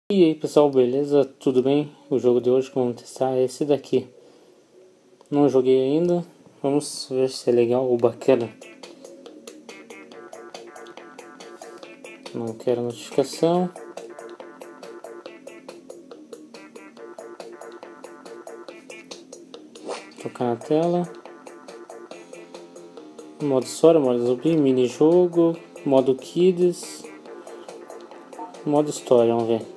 E aí pessoal, beleza? Tudo bem? O jogo de hoje que vamos testar é esse daqui. Não joguei ainda, vamos ver se é legal ou bacana. Não quero notificação. Tocar na tela. Modo história, modo zumbi, mini jogo, modo kids, modo história, vamos ver.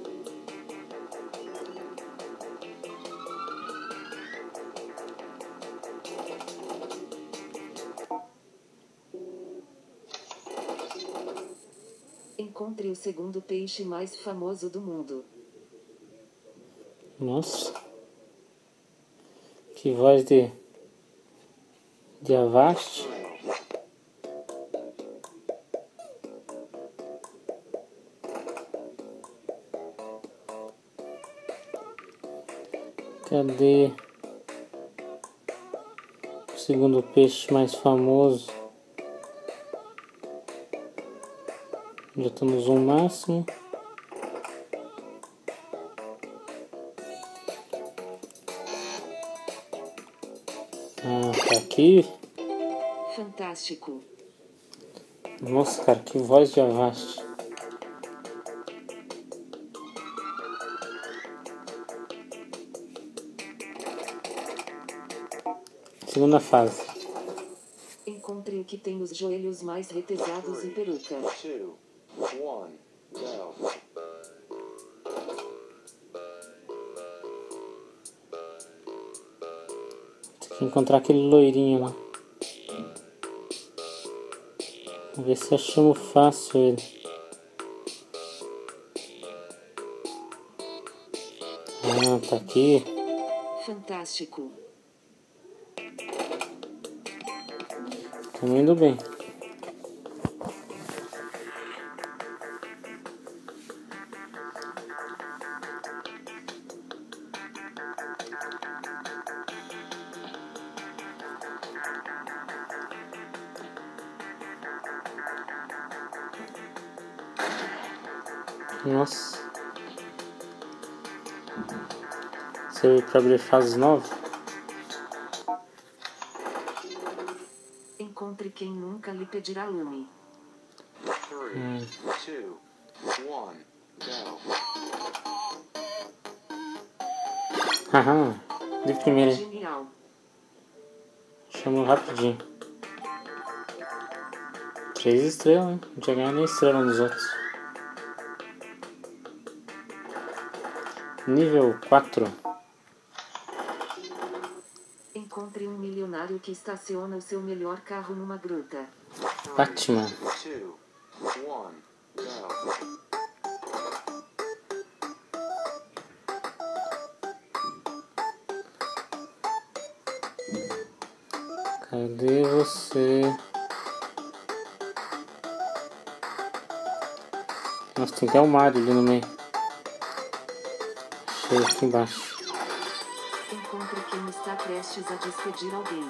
Encontre o segundo peixe mais famoso do mundo. Nossa, que voz de Avast. Cadê o segundo peixe mais famoso? Já tô no zoom máximo. Ah, tá aqui. Fantástico. Nossa, cara, que voz de Avast. Segunda fase. Encontre o que tem os joelhos mais retesados e peruca. 2, 1, go. Tem que encontrar aquele loirinho lá. Vamos ver se achamos fácil ele. Ah, tá aqui. Fantástico. Estamos indo bem. Nossa. Serve para abrir fases novas? Encontre quem nunca lhe pedirá lume. 3, 2, 1, go. Haha, de primeira. Genial. Chamou rapidinho. 3 estrelas, hein? Não tinha ganhado nem estrela nos outros. Nível 4. Encontre um milionário que estaciona o seu melhor carro numa gruta. Batman. 2, 1, go. Cadê você? Nossa, tem até o Mario ali no meio. Achei aqui embaixo. Encontre quem está prestes a despedir alguém.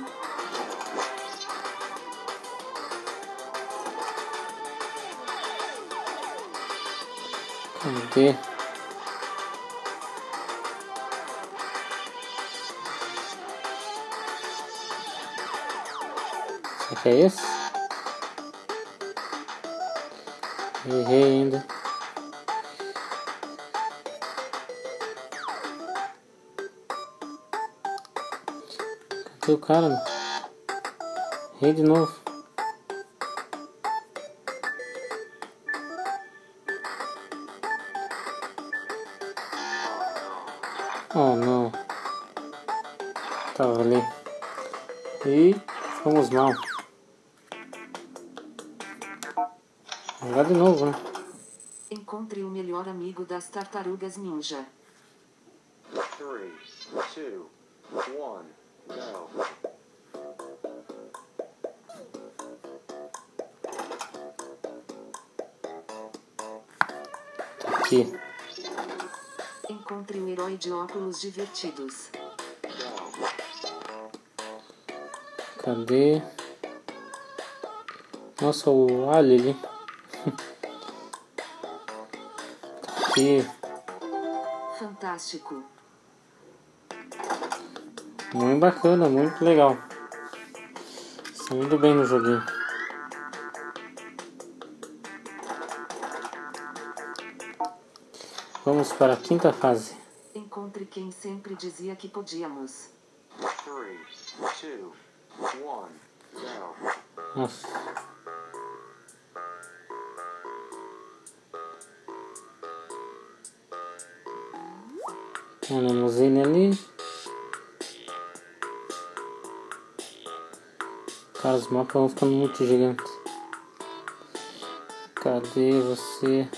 Cadê? Será que é esse? Errei ainda. Cadê o cara, mano? Errei de novo. Oh não. Tava ali. E fomos mal. Vou jogar de novo, né? Encontre o melhor amigo das tartarugas ninja. 3, 2, 1, go. Tá aqui. Encontre o herói de óculos divertidos. Cadê? Nossa, o alho ali. Tá aqui. Fantástico. Muito bacana, muito legal. Está indo bem no joguinho. Vamos para a quinta fase. Encontre quem sempre dizia que podíamos. 3, 2, 1, go. Nossa. Uma limusine ali. Cara, os mapas vão ficando muito gigantes. Cadê você?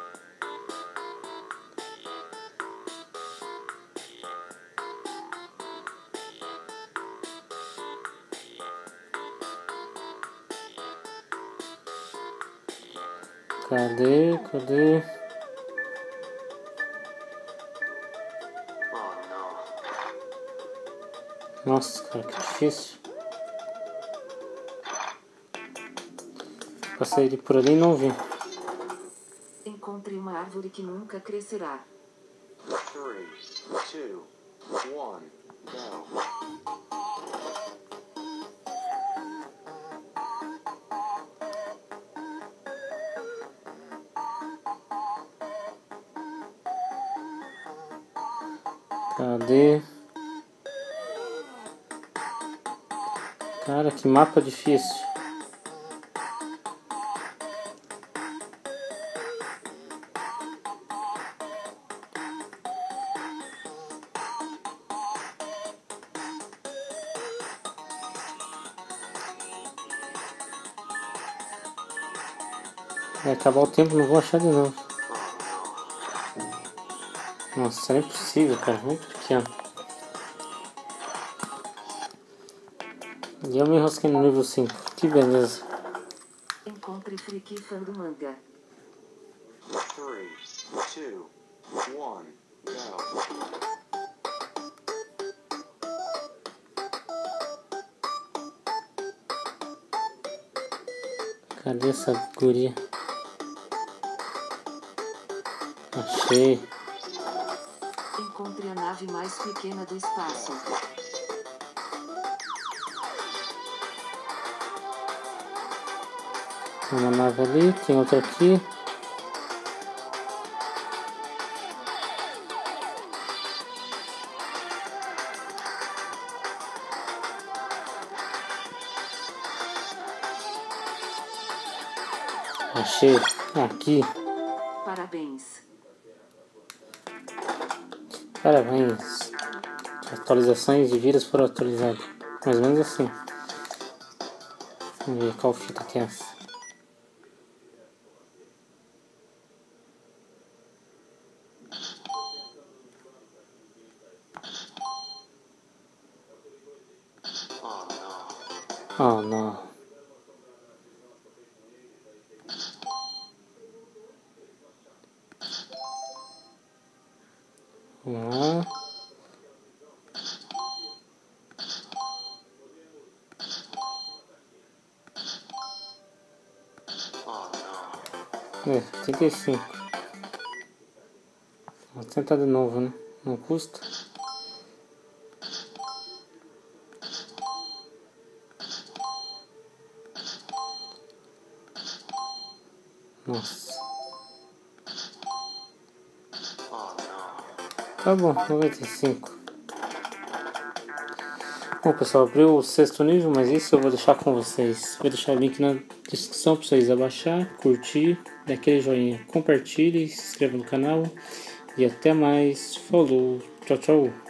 Cadê? Nossa, cara, que difícil. Passei ele por ali e não vi. Encontre uma árvore que nunca crescerá. 3, 2, 1, go. Cadê? Cara, que mapa difícil. Vai acabar o tempo, não vou achar de novo. Nossa, é impossível, cara, muito pequeno. E eu me enrosquei no nível 5, que beleza. Encontre friki fã do manga. 3, 2, 1, go. Cadê essa guria? Achei. Encontre a nave mais pequena do espaço. Tem uma nave ali, tem outra aqui. Achei. Aqui. Parabéns. Parabéns. Atualizações de vírus foram atualizadas. Mais ou menos assim. Vamos ver qual fita que é essa. Oh não. Vamos lá. É, 35. Vou tentar de novo, né? Não custa. Nossa. Tá bom, 95. Bom, pessoal, abriu o 6º nível, mas isso eu vou deixar com vocês. Vou deixar o link na descrição para vocês abaixar, curtir, dar aquele joinha, compartilhe, se inscreva no canal. E até mais. Falou. Tchau, tchau.